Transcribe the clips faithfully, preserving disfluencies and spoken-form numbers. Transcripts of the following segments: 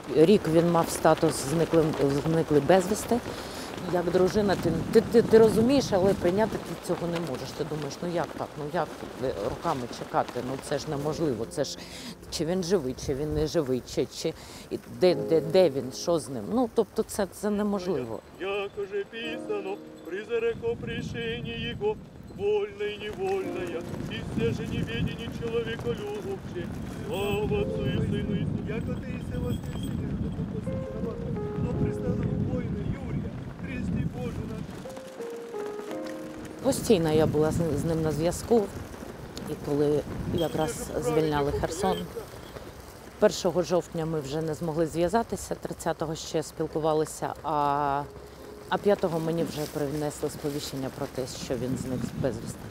Рік він мав статус зниклий, зниклий безвісти. Як дружина, ти, ти, ти, ти розумієш, але прийняти ти цього не можеш. Ти думаєш, ну як так, ну як роками чекати, ну це ж неможливо, це ж чи він живий, чи він не живий, чи, чи де, де, де він, що з ним. Ну, тобто це, це неможливо. Як уже писано, призрако пришені його, вольна і невольна, і все же неведені чоловіколюбче, слава Отцу і Сину і Святому. Як отеїся воскресіння, хто пристанув воїна Юрія, Христі Боже наш. Постійно я була з ним на зв'язку, і коли якраз звільняли Херсон, першого жовтня ми вже не змогли зв'язатися, тридцятого ще спілкувалися, а, а п'ятого мені вже принесли сповіщення про те, що він зник безвісти.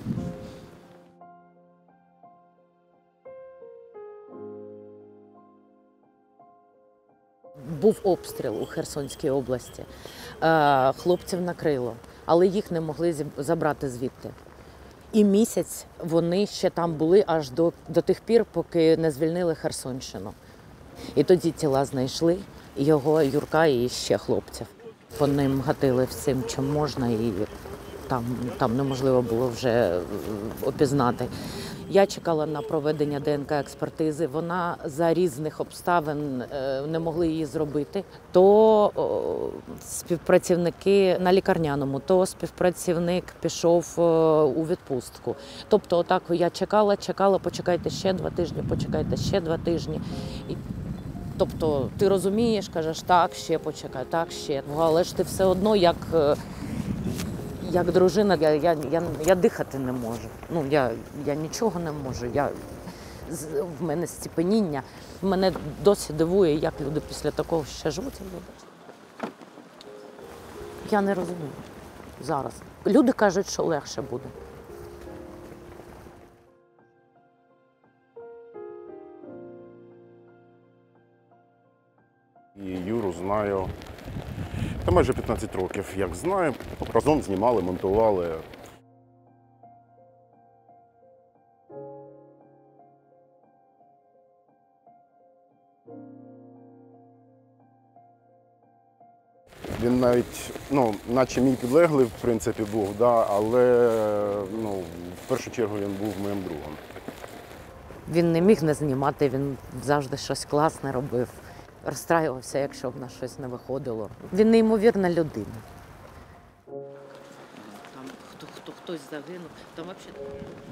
Був обстріл у Херсонській області, хлопців накрило, але їх не могли забрати звідти. І місяць вони ще там були аж до, до тих пір, поки не звільнили Херсонщину. І тоді тіла знайшли, його, Юрка і ще хлопців. По ним гатили всім, чим можна, і там, там неможливо було вже опізнати. Я чекала на проведення Де Ен Ка експертизи, вона за різних обставин не могли її зробити. То співпрацівники на лікарняному, то співпрацівник пішов у відпустку. Тобто отак я чекала, чекала, почекайте ще два тижні, почекайте ще два тижні. І, тобто ти розумієш, кажеш, так, ще почекай, так, ще. Але ж ти все одно як... Як дружина, я, я, я, я дихати не можу. Ну, я, я нічого не можу. Я, в мене стіпеніння. Мене досі дивує, як люди після такого ще живуть. Я не розумію зараз. Люди кажуть, що легше буде. І Юру знаю. Та майже п'ятнадцять років, як знаю. Разом знімали, монтували. Він навіть, ну, наче мій підлеглий, в принципі, був, да, але, ну, в першу чергу він був моїм другом. Він не міг не знімати, він завжди щось класне робив. Розстраювався, якщо в нас щось не виходило. Він неймовірна людина. Там хто, хто, хтось загинув, там взагалі...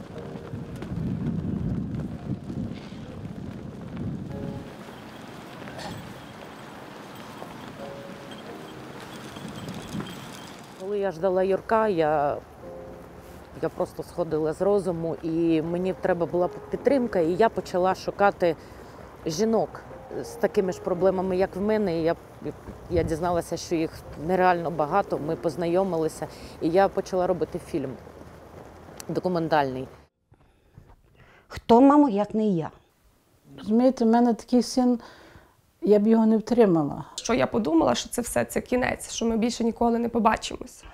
Коли я ждала Юрка, я, я просто сходила з розуму, і мені треба була підтримка, і я почала шукати жінок з такими ж проблемами, як в мене. І я, я дізналася, що їх нереально багато, ми познайомилися, і я почала робити фільм документальний. Хто, мамо, як не я? Розумієте, в мене такий син, я б його не втримала. Що я подумала, що це все, це кінець, що ми більше ніколи не побачимось.